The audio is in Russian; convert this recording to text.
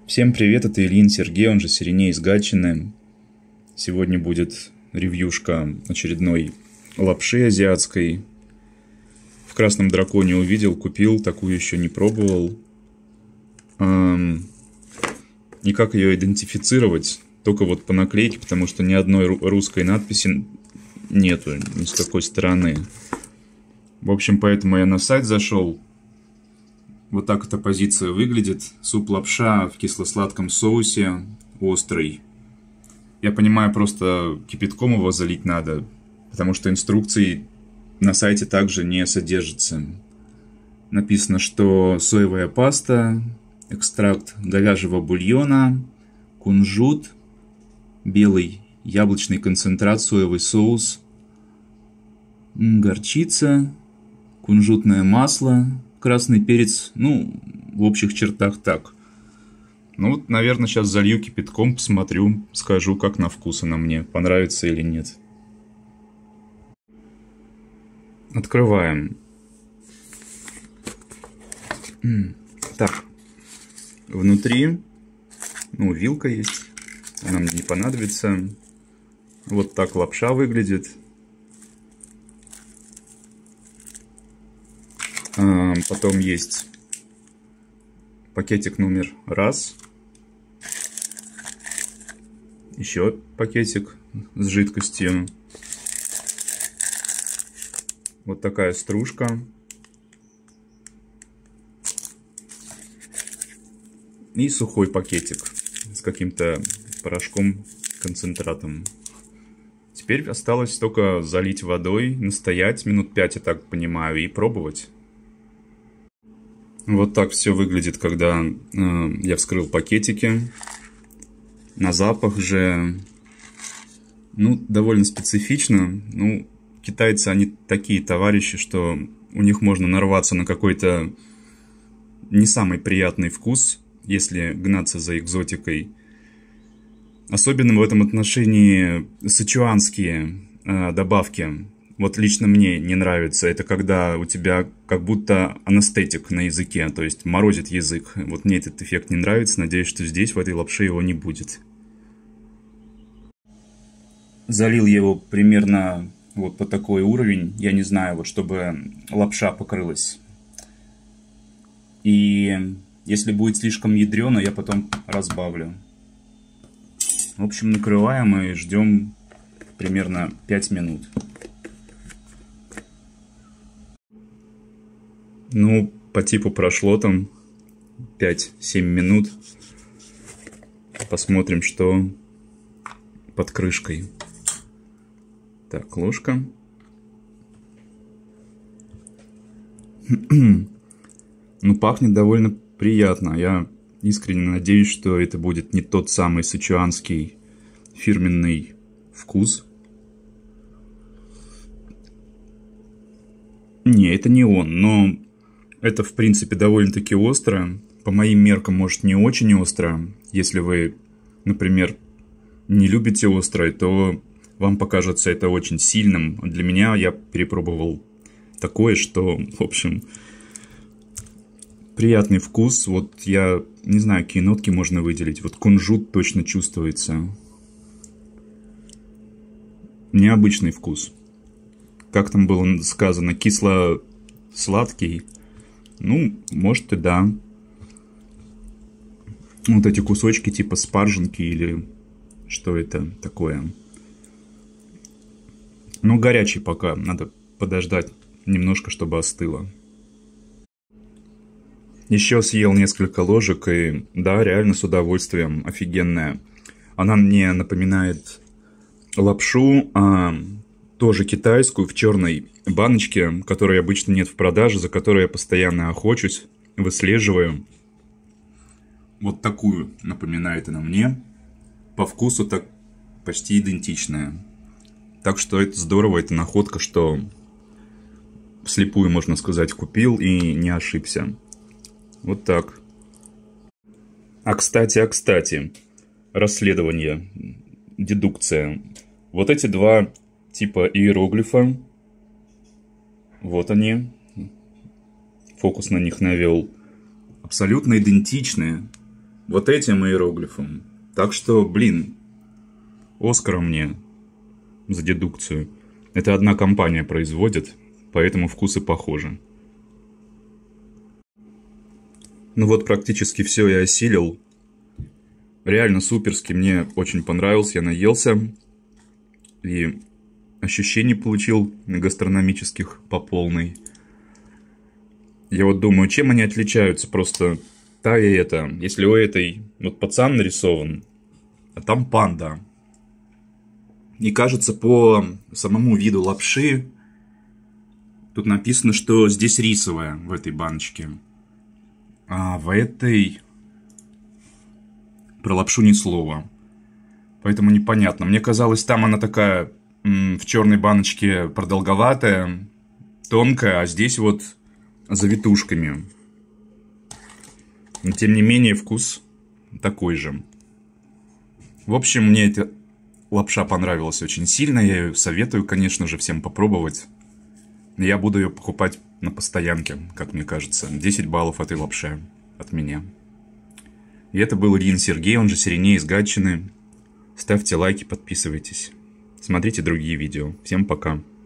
Всем привет, это Ильин Сергей, он же Сиреней из Гатчины. Сегодня будет ревьюшка очередной лапши азиатской. В Красном Драконе увидел, купил, такую еще не пробовал. Никак ее идентифицировать, только вот по наклейке, потому что ни одной русской надписи нету ни с какой стороны. В общем, поэтому я на сайт зашел. Вот так эта позиция выглядит. Суп-лапша в кисло-сладком соусе, острый. Я понимаю, просто кипятком его залить надо, потому что инструкций на сайте также не содержится. Написано, что соевая паста, экстракт говяжьего бульона, кунжут, белый яблочный концентрат, соевый соус, горчица, кунжутное масло, красный перец, в общих чертах так. Вот, наверное, сейчас залью кипятком, посмотрю, скажу, как на вкус она мне, понравится или нет. Открываем. Так, внутри, вилка есть, она мне не понадобится. Вот так лапша выглядит. Потом есть пакетик номер 1. Еще пакетик с жидкостью. Вот такая стружка. И сухой пакетик с каким-то порошком, концентратом. Теперь осталось только залить водой, настоять минут 5, я так понимаю, и пробовать. Вот так все выглядит, когда я вскрыл пакетики. На запах же, довольно специфично. Китайцы, они такие товарищи, что у них можно нарваться на какой-то не самый приятный вкус, если гнаться за экзотикой. Особенно в этом отношении сычуанские добавки. Вот лично мне не нравится. Это когда у тебя как будто анестетик на языке, то есть морозит язык. Вот мне этот эффект не нравится. Надеюсь, что здесь, в этой лапше, его не будет. Залил его примерно вот по такой уровень. Я не знаю, вот чтобы лапша покрылась. И если будет слишком ядрено, я потом разбавлю. В общем, накрываем и ждем примерно 5 минут. По типу прошло там 5-7 минут. Посмотрим, что под крышкой. Так, ложка. Пахнет довольно приятно. Я искренне надеюсь, что это будет не тот самый сычуанский фирменный вкус. Не, это не он, но это, в принципе, довольно-таки остро. По моим меркам, может, не очень остро. Если вы, например, не любите острое, то вам покажется это очень сильным. Для меня, я перепробовал такое, что, в общем, приятный вкус. Вот я не знаю, какие нотки можно выделить. Вот кунжут точно чувствуется. Необычный вкус. Как там было сказано, кисло-сладкий. Может и да. Вот эти кусочки типа спарженки или что это такое. Горячий пока. Надо подождать немножко, чтобы остыло. Еще съел несколько ложек и да, реально с удовольствием. Офигенная. Она мне напоминает лапшу, тоже китайскую, в черной баночке, которой обычно нет в продаже, за которой я постоянно охочусь, выслеживаю. Вот такую напоминает она мне. По вкусу так почти идентичная. Так что это здорово, это находка, что вслепую, можно сказать, купил и не ошибся. Вот так. Кстати, расследование, дедукция. Вот эти два типа иероглифа. Вот они. Фокус на них навел. Абсолютно идентичные. вот этим иероглифом. Так что, блин, Оскара мне за дедукцию. Это одна компания производит, поэтому вкусы похожи. Ну вот практически все я осилил. Реально суперски, мне очень понравился, я наелся. И ощущений получил гастрономических по полной. Я вот думаю, чем они отличаются? Просто та и эта. Если у этой вот пацан нарисован, а там панда. И кажется, по самому виду лапши, тут написано, что здесь рисовая в этой баночке. А в этой про лапшу ни слова. Поэтому непонятно. Мне казалось, там она такая в черной баночке продолговатая, тонкая, а здесь вот завитушками. Но тем не менее вкус такой же. В общем, мне эта лапша понравилась очень сильно. Я ее советую, конечно же, всем попробовать. Я буду ее покупать на постоянке, как мне кажется. 10 баллов этой лапши от меня. И это был Ильин Сергей, он же Сиреней из Гатчины. Ставьте лайки, подписывайтесь. Смотрите другие видео. Всем пока.